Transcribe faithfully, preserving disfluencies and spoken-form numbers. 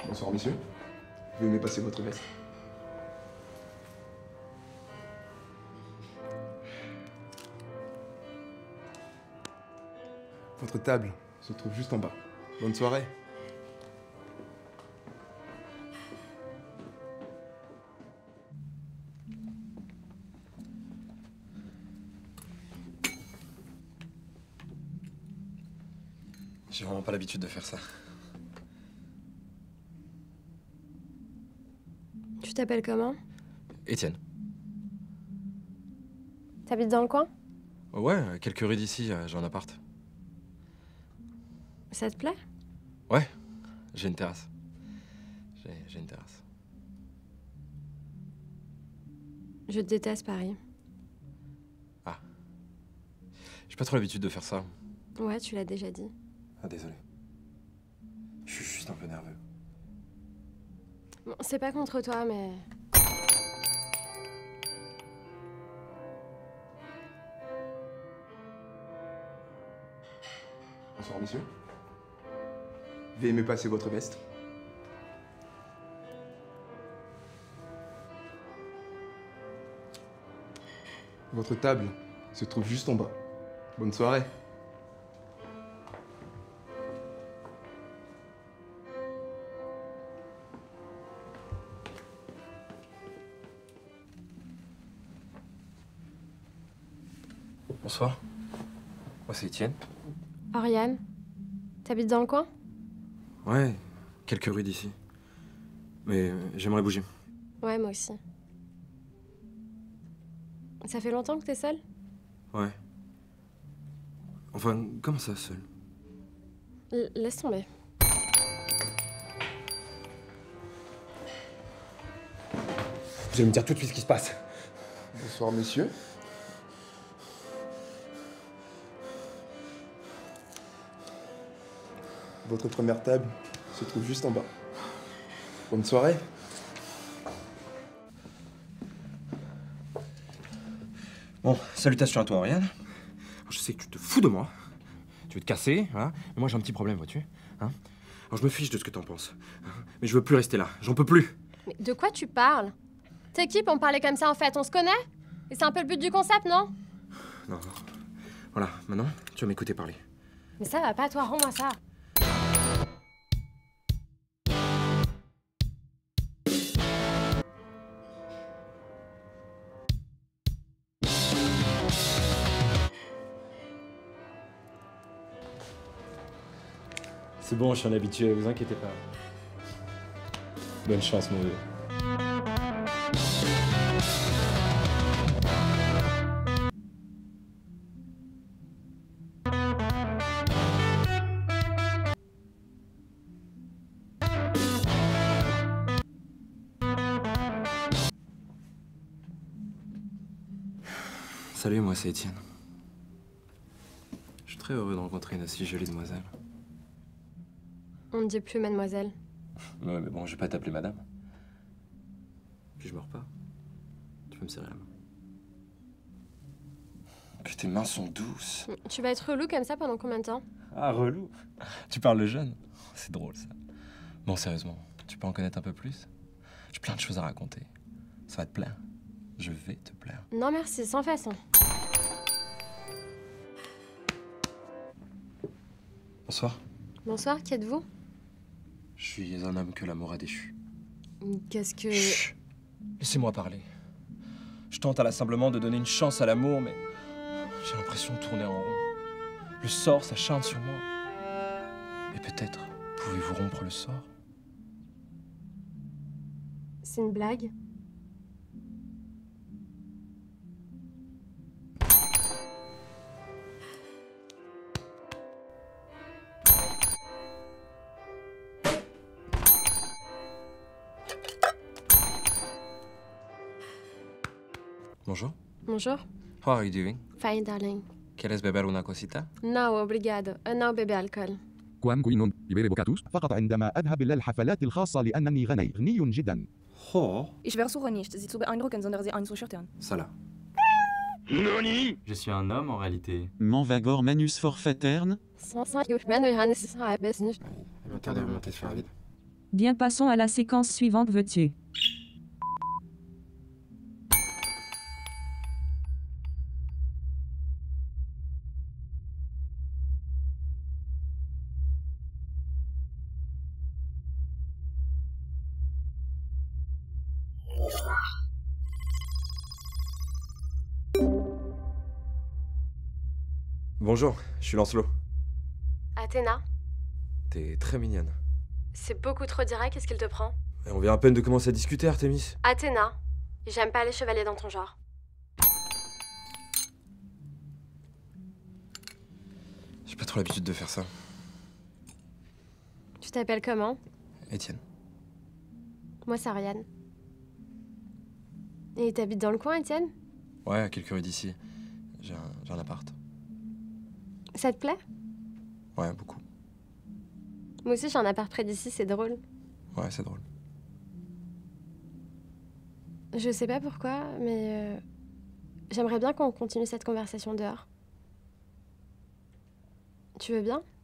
Bonsoir, messieurs. Veuillez me passer votre veste. Votre table se trouve juste en bas. Bonne soirée. J'ai vraiment pas l'habitude de faire ça. Tu t'appelles comment? Étienne. T'habites dans le coin? Ouais, quelques rues d'ici, j'ai un appart. Ça te plaît? Ouais, j'ai une terrasse. J'ai j'ai une terrasse. Je déteste Paris. Ah. J'ai pas trop l'habitude de faire ça. Ouais, tu l'as déjà dit. Ah, désolé. Je suis juste un peu nerveux. Bon, c'est pas contre toi, mais... Bonsoir, messieurs. Veuillez me passer votre veste. Votre table se trouve juste en bas. Bonne soirée. Bonsoir. Moi, c'est Étienne. Oriane, t'habites dans le coin? Ouais, quelques rues d'ici. Mais euh, j'aimerais bouger. Ouais, moi aussi. Ça fait longtemps que t'es seule? Ouais. Enfin, comment ça, seul? L- laisse tomber. Vous allez me dire tout de suite ce qui se passe. Bonsoir, messieurs. Votre première table se trouve juste en bas. Bonne soirée. Bon, salutations à toi, Oriane. Je sais que tu te fous de moi. Tu veux te casser, hein? Mais moi, j'ai un petit problème, vois-tu? Hein? Alors, je me fiche de ce que t'en penses. Hein? Mais je veux plus rester là. J'en peux plus. Mais de quoi tu parles? T'es qui pour me parler comme ça, en fait? On se connaît? Et c'est un peu le but du concept, non? Non, non. Voilà, maintenant, tu vas m'écouter parler. Mais ça va pas, toi, rends-moi ça. C'est bon, je suis un habitué, vous inquiétez pas. Bonne chance, mon vieux. Salut, moi c'est Étienne. Je suis très heureux de rencontrer une aussi jolie demoiselle. On ne dit plus mademoiselle. Ouais, mais bon, je vais pas t'appeler madame. Puis je me repars. Tu peux me serrer la main. Que tes mains sont douces. Tu vas être relou comme ça pendant combien de temps? Ah, relou. Tu parles de jeune. C'est drôle, ça. Bon, sérieusement, tu peux en connaître un peu plus? J'ai plein de choses à raconter. Ça va te plaire. Je vais te plaire. Non merci, sans façon. Bonsoir. Bonsoir, qui êtes-vous? Je suis un homme que l'amour a déchu. Qu'est-ce que... Chut. Laissez-moi parler. Je tente à l'assemblement de donner une chance à l'amour, mais j'ai l'impression de tourner en rond. Le sort s'acharne sur moi. Et peut-être pouvez-vous rompre le sort? C'est une blague? Bonjour. Bonjour. How are you doing? Fine, darling. ¿Quieres beber una cosita? No, obrigado. No bebe alcool. كوام كوينون يبيري بوكاتوس فقط عندما أذهب إلى الحفلات الخاصة لأنني غني غني جدا. Oh. Ich wäre so nicht. Sie zu beeindrucken, sondern sie einzuschüchtern. Ça là. Je suis un homme en réalité. Manvagor manus forfaiterne. Sans ça, je vais pas nous rendre ça à la baisse. Il va tarder à remonter sur la vide. Bien, passons à la séquence suivante, veux-tu? Bonjour, je suis Lancelot. Athéna, T'es très mignonne. c'est beaucoup trop direct, qu'est-ce qu'il te prend? Et on vient à peine de commencer à discuter, Artemis. Athéna, j'aime pas les chevaliers dans ton genre. J'ai pas trop l'habitude de faire ça. Tu t'appelles comment? Étienne. Moi, c'est Ariane. Et t'habites dans le coin, Étienne? Ouais, à quelques rues d'ici. J'ai un, j'ai un appart. Ça te plaît? Ouais, beaucoup. Moi aussi, j'ai un appart près d'ici, c'est drôle. Ouais, c'est drôle. Je sais pas pourquoi, mais euh, j'aimerais bien qu'on continue cette conversation dehors. Tu veux bien?